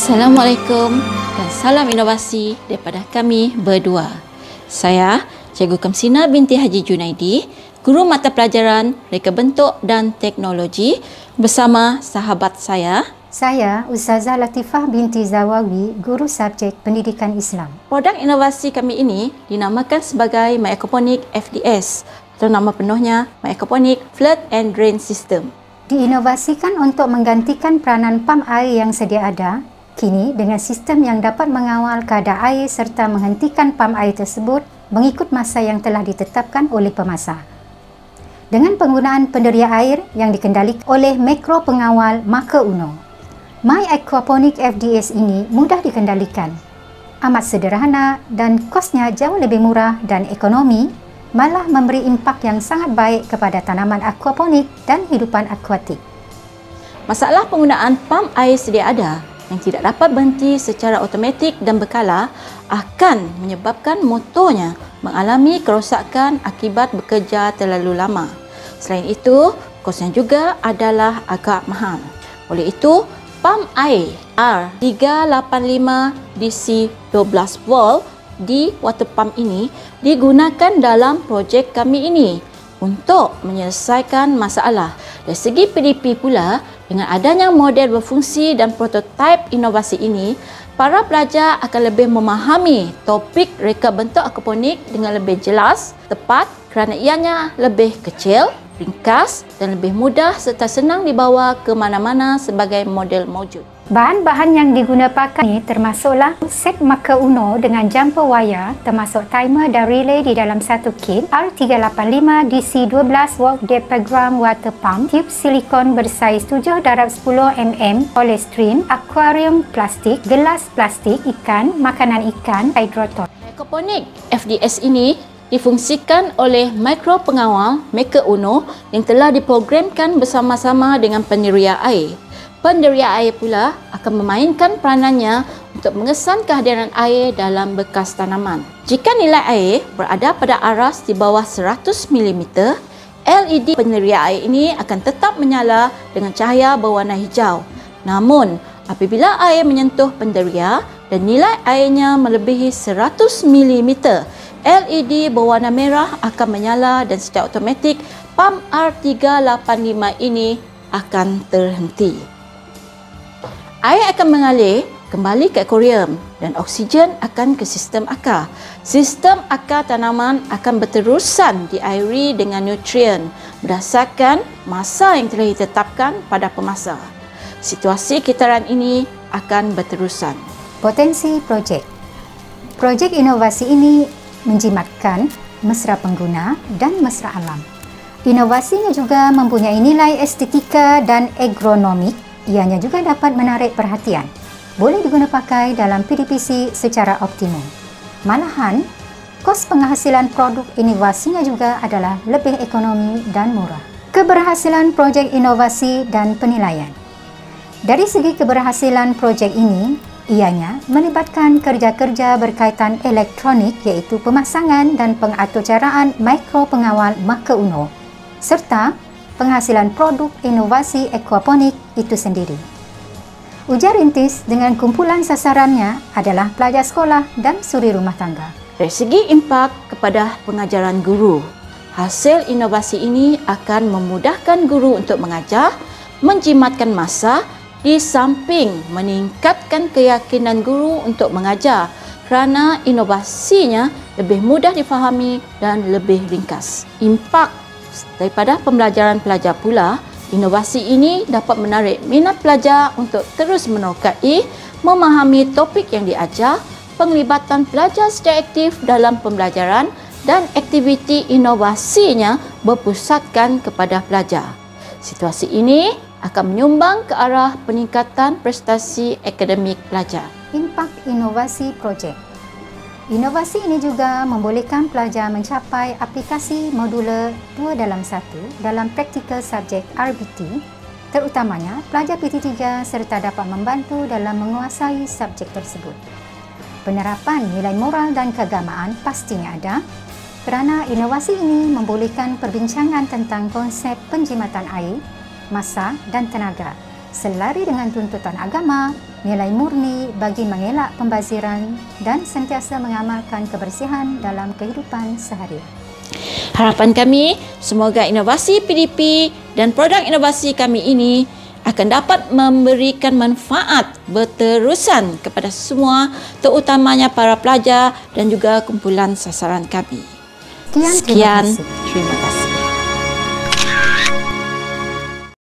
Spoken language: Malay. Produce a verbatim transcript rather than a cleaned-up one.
Assalamualaikum dan salam inovasi daripada kami berdua. Saya Cikgu Kamsina binti Haji Junaidi, Guru Mata Pelajaran Reka Bentuk dan Teknologi bersama sahabat saya. Saya Ustazah Latifah binti Zawawi, Guru Subjek Pendidikan Islam. Produk inovasi kami ini dinamakan sebagai My Aquaponic F D S atau nama penuhnya My Aquaponic Flood and Drain System. Diinovasikan untuk menggantikan peranan pam air yang sedia ada, kini dengan sistem yang dapat mengawal kadar air serta menghentikan pam air tersebut mengikut masa yang telah ditetapkan oleh pemasar. Dengan penggunaan penderia air yang dikendalikan oleh mikro pengawal marka UNO, My Aquaponic F D S ini mudah dikendalikan, amat sederhana dan kosnya jauh lebih murah dan ekonomi, malah memberi impak yang sangat baik kepada tanaman aquaponik dan hidupan akuatik. Masalah penggunaan pam air sedia ada yang tidak dapat berhenti secara automatik dan berkala akan menyebabkan motornya mengalami kerosakan akibat bekerja terlalu lama. Selain itu, kosnya juga adalah agak mahal. Oleh itu, pam air R tiga lapan lima D C dua belas volt di water pump ini digunakan dalam projek kami ini untuk menyelesaikan masalah. Dari segi P D P pula, dengan adanya model berfungsi dan prototipe inovasi ini, para pelajar akan lebih memahami topik reka bentuk aquaponik dengan lebih jelas, tepat kerana ianya lebih kecil, ringkas dan lebih mudah serta senang dibawa ke mana-mana sebagai model mewujud. Bahan-bahan yang digunakan ini termasuklah set marker UNO dengan jumper wire, termasuk timer dan relay di dalam satu kit, R tiga lapan lima D C dua belas volt diaphragm water pump, tube silikon bersaiz tujuh darab sepuluh milimeter, polystyrene, akuarium plastik, gelas plastik ikan, makanan ikan, hidroton. Aquaponic F D S ini difungsikan oleh mikro pengawal marka UNO yang telah diprogramkan bersama-sama dengan penderia air. Penderia air pula akan memainkan peranannya untuk mengesan kehadiran air dalam bekas tanaman. Jika nilai air berada pada aras di bawah seratus milimeter, L E D penderia air ini akan tetap menyala dengan cahaya berwarna hijau. Namun, apabila air menyentuh penderia dan nilai airnya melebihi seratus milimeter, L E D berwarna merah akan menyala dan secara automatik pam R tiga lapan lima ini akan terhenti. Air akan mengalir kembali ke akuarium dan oksigen akan ke sistem akar. Sistem akar tanaman akan berterusan diairi dengan nutrien berdasarkan masa yang telah ditetapkan pada pemasar. Situasi kitaran ini akan berterusan. Potensi projek. Projek inovasi ini menjimatkan mesra pengguna dan mesra alam. Inovasinya juga mempunyai nilai estetika dan agronomik. Ianya juga dapat menarik perhatian. Boleh diguna pakai dalam P D P C secara optimum. Malahan, kos penghasilan produk inovasinya juga adalah lebih ekonomi dan murah. Keberhasilan projek inovasi dan penilaian. Dari segi keberhasilan projek ini, ianya melibatkan kerja-kerja berkaitan elektronik iaitu pemasangan dan pengaturcaraan mikro pengawal marka UNO serta penghasilan produk inovasi aquaponik itu sendiri. Ujar rintis dengan kumpulan sasarannya adalah pelajar sekolah dan suri rumah tangga. Dari segi impak kepada pengajaran guru, hasil inovasi ini akan memudahkan guru untuk mengajar, menjimatkan masa di samping meningkatkan keyakinan guru untuk mengajar kerana inovasinya lebih mudah difahami dan lebih ringkas. Impak daripada pembelajaran pelajar pula, inovasi ini dapat menarik minat pelajar untuk terus menerokai memahami topik yang diajar, penglibatan pelajar secara aktif dalam pembelajaran dan aktiviti inovasinya berpusatkan kepada pelajar. Situasi ini akan menyumbang ke arah peningkatan prestasi akademik pelajar. Impak inovasi projek. Inovasi ini juga membolehkan pelajar mencapai aplikasi modular dua dalam satu dalam praktikal subjek R B T, terutamanya pelajar P T tiga serta dapat membantu dalam menguasai subjek tersebut. Penerapan nilai moral dan keagamaan pastinya ada, kerana inovasi ini membolehkan perbincangan tentang konsep penjimatan air, masa dan tenaga selari dengan tuntutan agama, nilai murni bagi mengelak pembaziran dan sentiasa mengamalkan kebersihan dalam kehidupan seharian. Harapan kami, semoga inovasi P D P dan produk inovasi kami ini akan dapat memberikan manfaat berterusan kepada semua, terutamanya para pelajar dan juga kumpulan sasaran kami. Sekian, Sekian, terima kasih. Terima kasih.